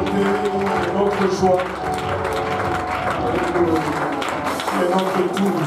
beauté, de notre joie. Tu es notre tout.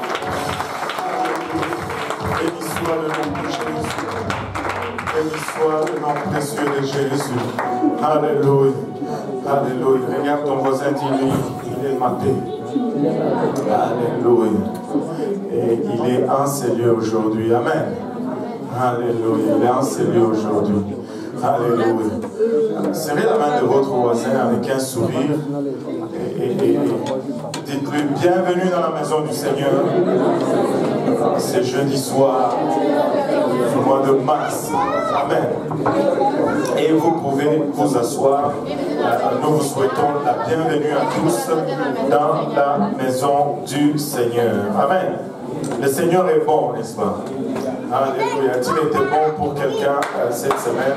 Béni soit le nom de Jésus. Béni soit le nom précieux de Jésus. Alléluia. Alléluia. Regarde ton voisin, dis-lui, il est maté. Alléluia. Et il est enseigné aujourd'hui. Amen. Alléluia. Il est enseigné aujourd'hui. Alléluia. Serrez la main de votre voisin avec un sourire et dites-lui bienvenue dans la maison du Seigneur. C'est jeudi soir du mois de mars. Amen. Et vous pouvez vous asseoir. Nous vous souhaitons la bienvenue à tous dans la maison du Seigneur. Amen. Le Seigneur est bon, n'est-ce pas? Alléluia. A-t-il été bon pour quelqu'un cette semaine?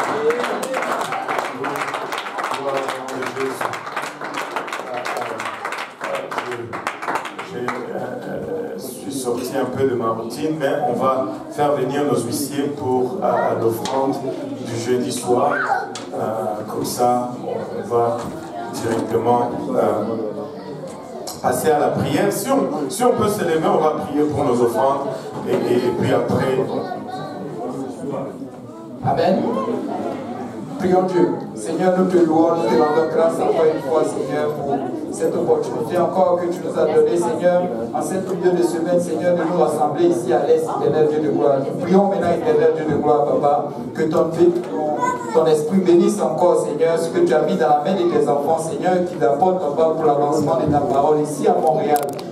Je suis sorti un peu de ma routine, mais on va faire venir nos huissiers pour l'offrande du jeudi soir. Comme ça, on va directement passer à la prière. Si on peut se lever, on va prier pour nos offrandes. Et puis après... Amen. Prions Dieu. Seigneur, nous te louons, nous te rendons grâce encore une fois, Seigneur, pour cette opportunité encore que tu nous as donnée, Seigneur, en cette milieu de semaine, Seigneur, de nous rassembler ici à l'Est, éternel Dieu de gloire. Nous prions maintenant, éternel Dieu de gloire, Papa, que ton esprit bénisse encore, Seigneur, ce que tu as mis dans la main de tes enfants, Seigneur, qui t'apportent, Papa, pour l'avancement de ta parole ici à Montréal.